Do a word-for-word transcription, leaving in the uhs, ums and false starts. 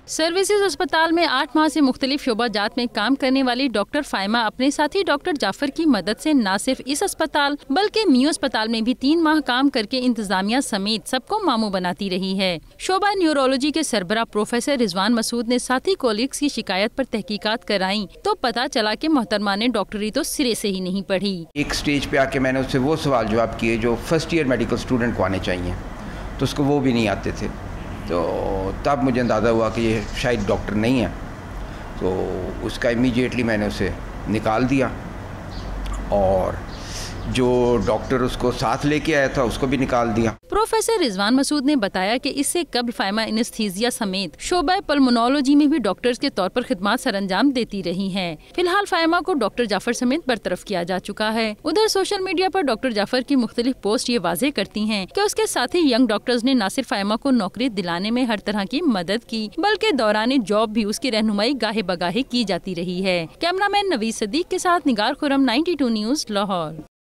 Services اسپتال میں آٹھ ماہ سے مختلف شعبہ جات میں کام کرنے والی ڈاکٹر فائمہ اپنے ساتھی ڈاکٹر جعفر کی مدد سے نہ صرف اس اسپتال بلکہ میو اسپتال میں بھی تین ماہ کام کر کے انتظامیہ سمیت سب کو ماموں بناتی رہی ہے۔ شعبہ نیورولوجی کے سربراہ پروفیسر رضوان مسعود نے ساتھی کولیگز کی شکایت پر تحقیقات کرائیں تو پتہ چلا کہ محترمہ نے ڈاکٹری تو سرے سے ہی نہیں پڑھی۔ ایک سٹیج پہ آ کے میں نے اس سے وہ سوال جواب کیے جو فرسٹ ایئر میڈیکل اسٹوڈنٹ کو آنے چاہیے، تو اس کو وہ بھی نہیں آتے تھے، تو تب مجھے اندازہ ہوا کہ یہ شاید ڈاکٹر نہیں ہے، تو اس کا امیجیٹلی میں نے اسے نکال دیا، اور جو ڈاکٹر اس کو ساتھ لے کے آیا تھا اس کو بھی نکال دیا۔ پروفیسر رضوان مسعود نے بتایا کہ اس سے قبل فائمہ انستھیزیا سمیت شعبہ پلمونالوجی میں بھی ڈاکٹرز کے طور پر خدمات سر انجام دیتی رہی ہیں۔ فی الحال فائمہ کو ڈاکٹر جعفر سمیت برطرف کیا جا چکا ہے۔ ادھر سوشل میڈیا پر ڈاکٹر جعفر کی مختلف پوسٹ یہ واضح کرتی ہیں کہ اس کے ساتھی ینگ ڈاکٹرز نے نہ صرف فائمہ کو نوکری دلانے میں ہر طرح کی مدد کی بلکہ دوران جاب بھی اس کی رہنمائی گاہے بگاہے کی جاتی رہی ہے۔ کیمرہ مین نوید صدیق کے ساتھ Nigar Khurram, ninety two news, Lahore.